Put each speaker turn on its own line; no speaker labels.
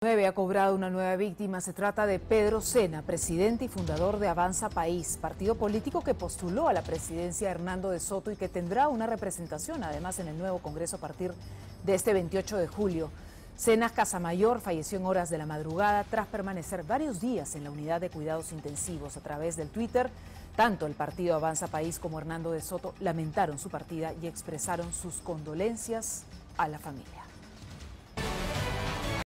Ha cobrado una nueva víctima. Se trata de Pedro Sena, presidente y fundador de Avanza País, partido político que postuló a la presidencia a Hernando de Soto y que tendrá una representación además en el nuevo Congreso a partir de este 28 de julio. Sena Casamayor falleció en horas de la madrugada tras permanecer varios días en la unidad de cuidados intensivos. A través del Twitter, tanto el partido Avanza País como Hernando de Soto lamentaron su partida y expresaron sus condolencias a la familia.